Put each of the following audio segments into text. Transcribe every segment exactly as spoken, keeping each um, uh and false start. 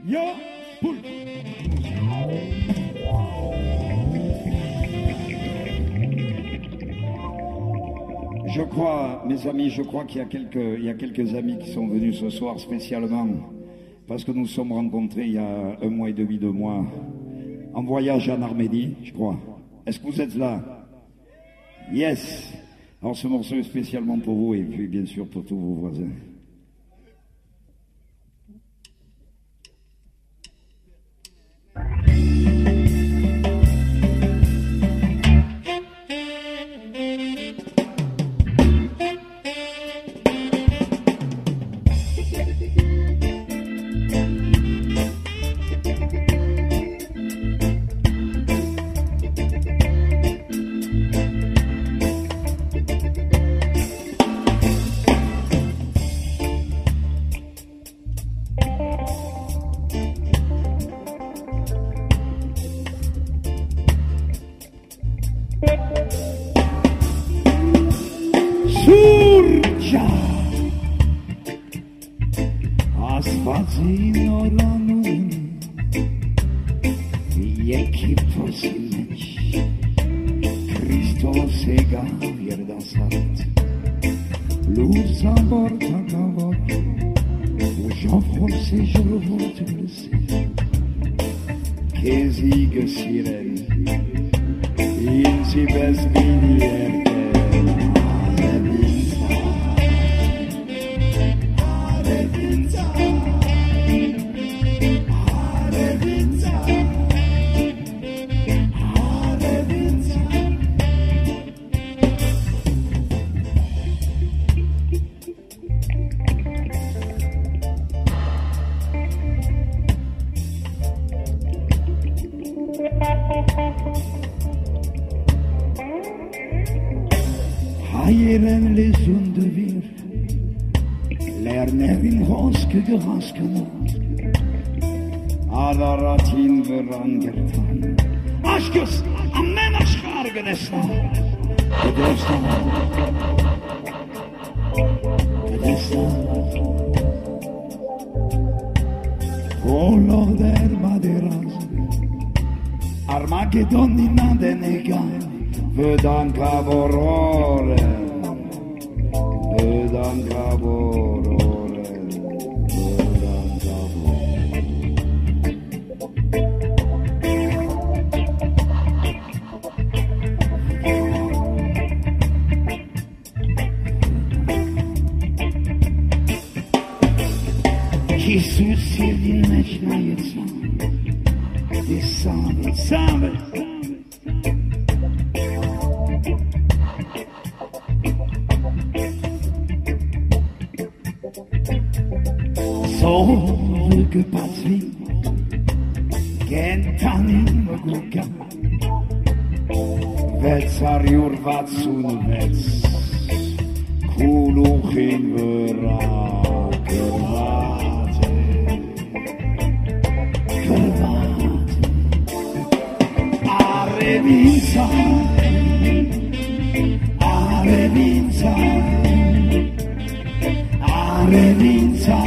Yo, poule. Je crois, mes amis, je crois qu'il y a quelques, il y a quelques amis qui sont venus ce soir spécialement parce que nous nous sommes rencontrés il y a un mois et demi, deux mois, en voyage en Arménie, je crois. Est-ce que vous êtes là? Yes. Alors ce morceau est spécialement pour vous et puis bien sûr pour tous vos voisins. Hajeren les zones de vir, lerner in Hoske geraskene, Adaratin verangertan, Aşkız, annen aşkar gıdestan, Gıdestan, Gıdestan, Kolo der maderaz, Armageddon inan denegan, Vedan caborore, Vedan caborore, Vedan caborore. Jesus sildin nečnajeca, Ti same, same, Zolke patvi, gentanim guka, Vetsar jurvatsun vets, Kuluchin vera, Kervate, Kervate, Arevinza, Arevinza, Arevinza,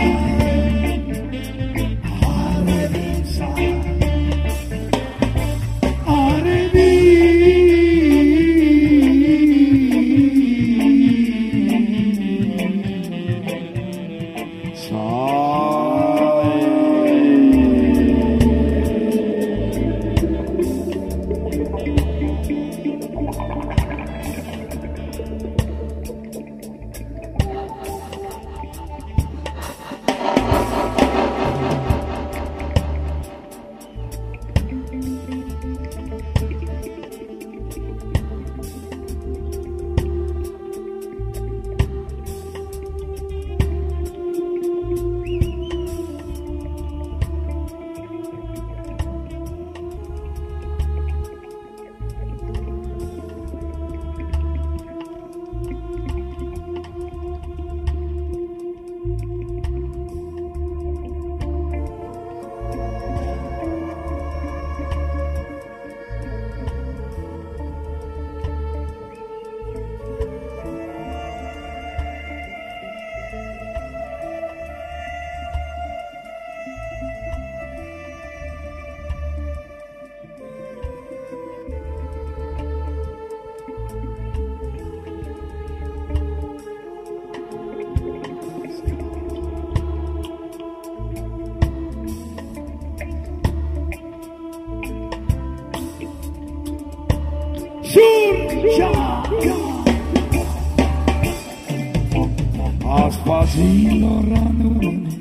A spazilor ranune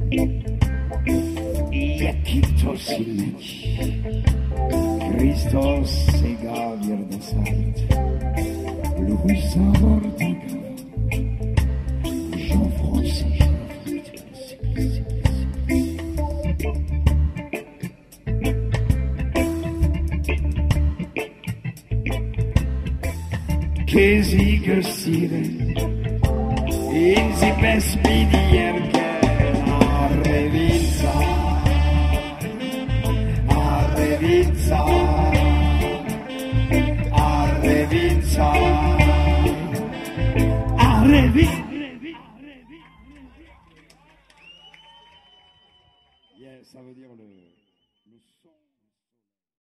je kito silneć Hristos se gavjer da sajt Lui sabor taga Jean Français Che si găsire in si pesmidier che a revința a revința a revința a revința. Yeah, ça veut dire le, le son.